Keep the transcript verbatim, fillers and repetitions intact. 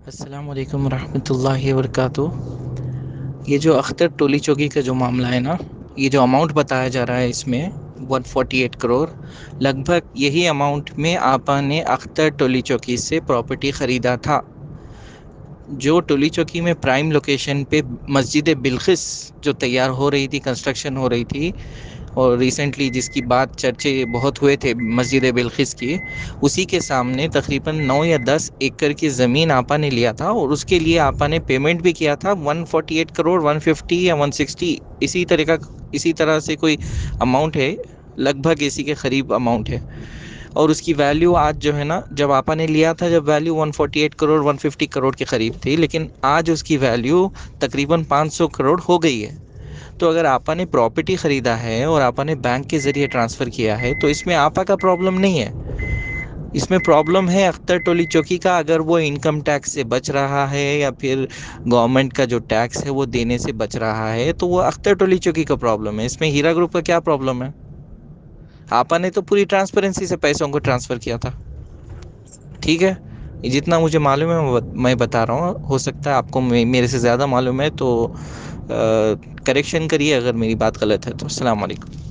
السلام علیکم ورحمۃ اللہ وبرکاتہ۔ یہ جو اختر ٹولی چوکی کا جو معاملہ ہے نا، یہ جو اماؤنٹ بتایا جا رہا ہے اس میں ون فورٹی ایٹ کروڑ، لگ بھگ یہی اماؤنٹ میں آپا نے اختر ٹولی چوکی سے پراپرٹی خریدا تھا، جو ٹولی چوکی میں پرائم لوکیشن پہ مسجد بلخص جو تیار ہو رہی تھی، کنسٹرکشن ہو رہی تھی، اور ریسنٹلی جس کی بات چرچے بہت ہوئے تھے مسجد بلخص کی، اسی کے سامنے تقریباً نو یا دس ایکڑ کی زمین آپا نے لیا تھا، اور اس کے لیے آپا نے پیمنٹ بھی کیا تھا one forty eight crore, one fifty یا ون سکسٹی، اسی طرح کا اسی طرح سے کوئی اماؤنٹ ہے، لگ بھگ اسی کے قریب اماؤنٹ ہے۔ اور اس کی ویلیو آج جو ہے نا، جب آپا نے لیا تھا جب value one forty eight crore one fifty crore کے قریب تھی، لیکن آج اس کی ویلیو تقریباً پانچ سو کروڑ ہو گئی ہے۔ تو اگر آپا نے پراپرٹی خریدا ہے اور آپا نے بینک کے ذریعے ٹرانسفر کیا ہے تو اس میں آپا کا پرابلم نہیں ہے، اس میں پرابلم ہے اختر ٹولی چوکی کا۔ اگر وہ انکم ٹیکس سے بچ رہا ہے یا پھر گورنمنٹ کا جو ٹیکس ہے وہ دینے سے بچ رہا ہے تو وہ اختر ٹولی چوکی کا پرابلم ہے، اس میں ہیرا گروپ کا کیا پرابلم ہے؟ آپا نے تو پوری ٹرانسپیرنسی سے پیسوں کو ٹرانسفر کیا تھا۔ ٹھیک ہے، یہ جتنا مجھے معلوم ہے میں بتا رہا ہوں، ہو سکتا ہے آپ کو میرے سے زیادہ معلوم ہے، تو کریکشن کریے اگر میری بات غلط ہے تو۔ السلام علیکم۔